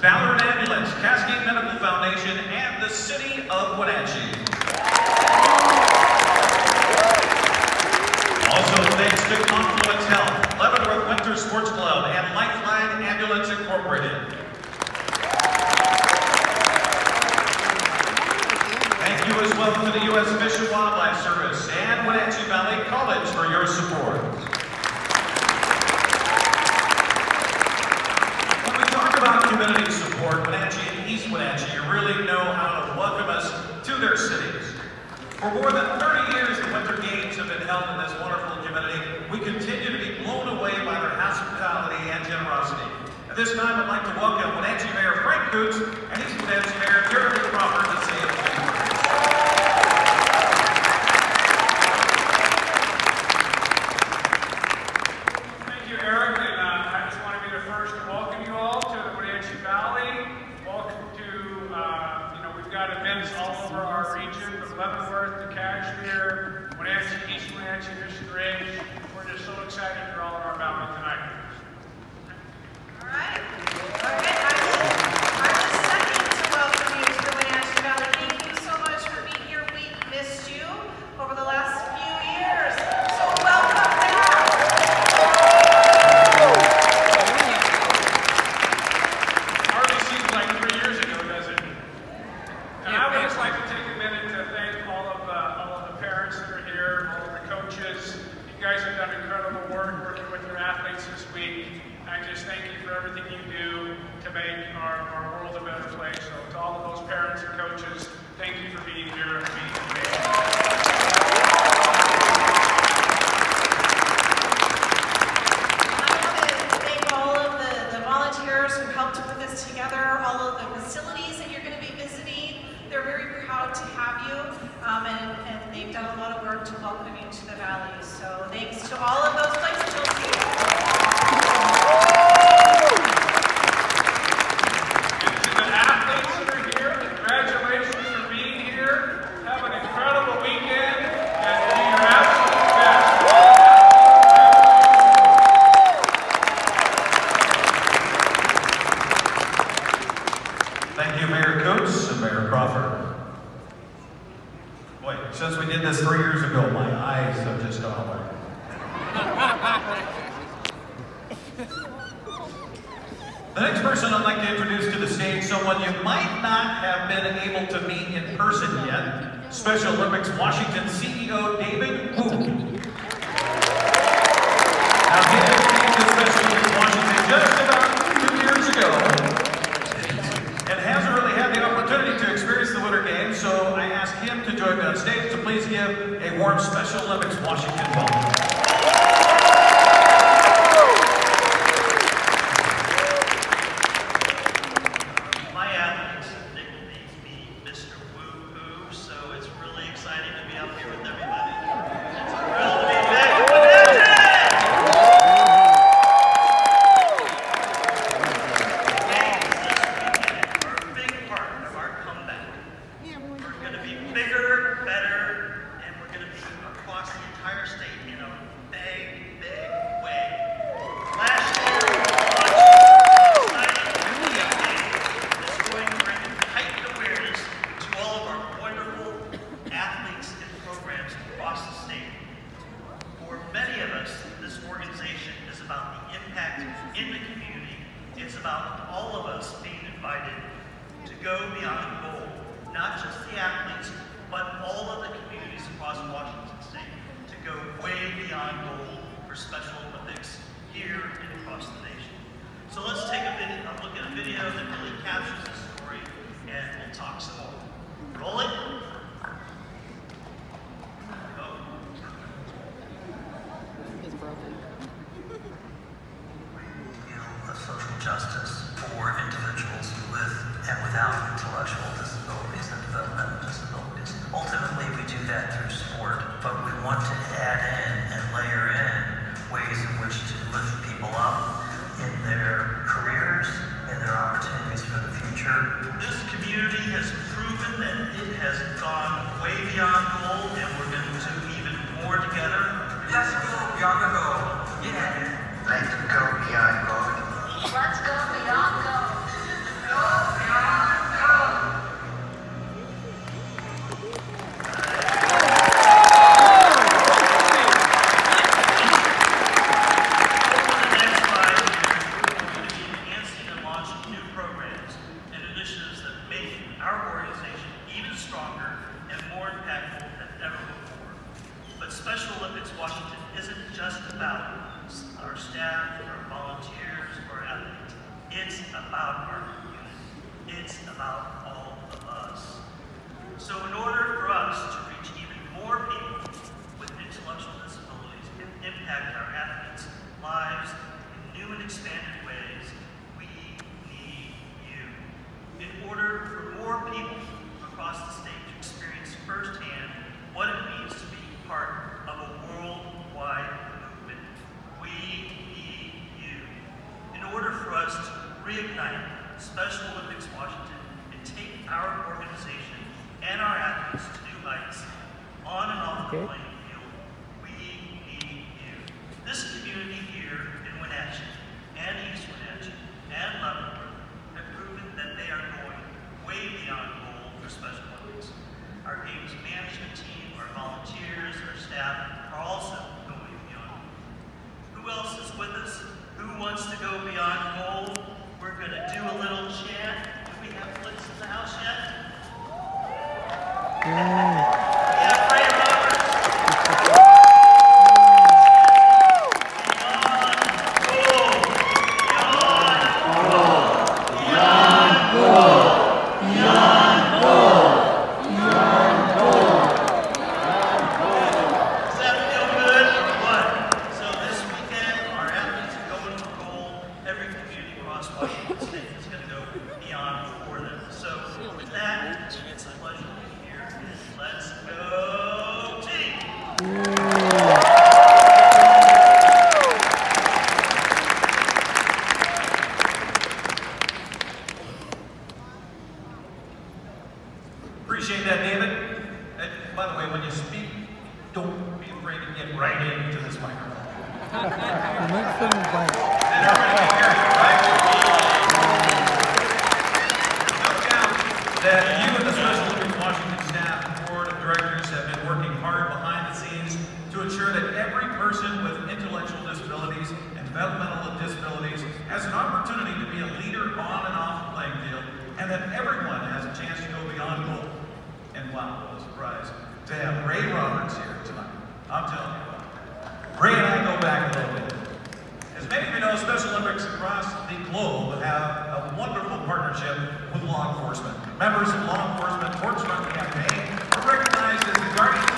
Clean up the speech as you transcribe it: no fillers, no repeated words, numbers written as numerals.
Ballard Ambulance, Cascade Medical Foundation, and the City of Wenatchee. Also thanks to Confluence Health, Leavenworth Winter Sports Club, and Lifeline Ambulance Incorporated. Thank you as well to the U.S. Fish and Wildlife Service and Wenatchee Valley College for your support. When we talk about community support, Wenatchee and East Wenatchee really know how to welcome us to their cities. For more than 30 years, the Winter Games have been held in this wonderful community. We continue to be blown away by their hospitality and generosity. At this time, I'd like to welcome Wenatchee Mayor Frank Coots and East Wenatchee Mayor Jeremy Crawford to say a few words. Thank you, Eric, and I just want to be the first to welcome you all to the Wenatchee Valley. Welcome to, we've got events all over our region, from Leavenworth to Cashmere, Wenatchee, East Wenatchee, Mission Ridge. We're just so excited you're all in our valley tonight. All right. I was second to welcome you to the Wenatchee Valley. Thank you so much for being here. We missed you over the last few years. So welcome back. Hardly seems like 3 years ago, does it? And I would just like to take a minute to thank all of the parents that are here, all of the coaches. You guys have done incredible work working with your athletes this week. I just thank you for everything you do to make our world a better place. So to all of those parents and coaches, thank you for being here and being amazing. I want to thank all of the volunteers who helped to put this together, all of the facilities that you're going to be visiting. They're very proud to have you, and they've done a lot of work to welcome you to the Valley. So thanks to all of those places you'll see. And to the athletes that are here, congratulations for being here. Have an incredible weekend and do your absolute best. Thank you, Mayor Coates and Mayor Crawford. Boy, since we did this 3 years ago, my eyes have just gone away. The next person I'd like to introduce to the stage, someone you might not have been able to meet in person yet, Special Olympics Washington CEO David Wu. Now, David came to Special Olympics Washington just about 2 years ago and hasn't really had the opportunity to experience the Winter Games, so I asked him to join me on stage, so please give a warm Special Olympics Washington welcome. Justice for individuals with and without intellectual disabilities and developmental disabilities. Ultimately, we do that through sport, but we want to add in and layer in ways in which to lift people up in their careers, in their opportunities for the future. This community has proven that it has gone way beyond gold, and we're going to do even more together. Let's go beyond the goal. Yeah. Let's go beyond gold. Let's go beyond gold. about our staff, our volunteers, our athletes. It's about our community. It's about all of us. So in order for us to reach even more people with intellectual disabilities and impact our athletes' lives in new and expanded ways, we need you. In order for more people across the state to experience firsthand what it means to be part of a worldwide movement, we need you. In order for us to reignite Special Olympics Washington and take our organization and our athletes to new heights, on and off the playing field, we need you. This community here in Wenatchee and East Wenatchee and Leavenworth have proven that they are going way beyond goal for Special Olympics. Our games management team, our volunteers, our staff are also going beyond. Who else is with us? Who wants to go beyond goal? We're going to do a little chant. Do we have Blitz in the house yet? Yeah, Ray Roberts. Does that feel good or what? So this weekend, our athletes are going for gold. Every community across Washington State is going to go beyond for them. So with that, it's a pleasure to be here. Let's go team! Appreciate that, David. And by the way, when you speak, don't be afraid to get right into this microphone. And everybody can hear you, right? No doubt that you and the Special Olympics Washington staff and board of directors have been working hard behind the scenes to ensure that every person with intellectual disabilities and developmental disabilities has an opportunity to be a leader on and off the playing field, and that everyone has a chance to go beyond goal. And wow, what a surprise to have Ray Roberts here tonight. I'm telling you what. Ray and I go back a little bit. As many of you know, Special Olympics across the globe have a wonderful partnership with law enforcement. Members of law enforcement Torch Run campaign are recognized as the guardians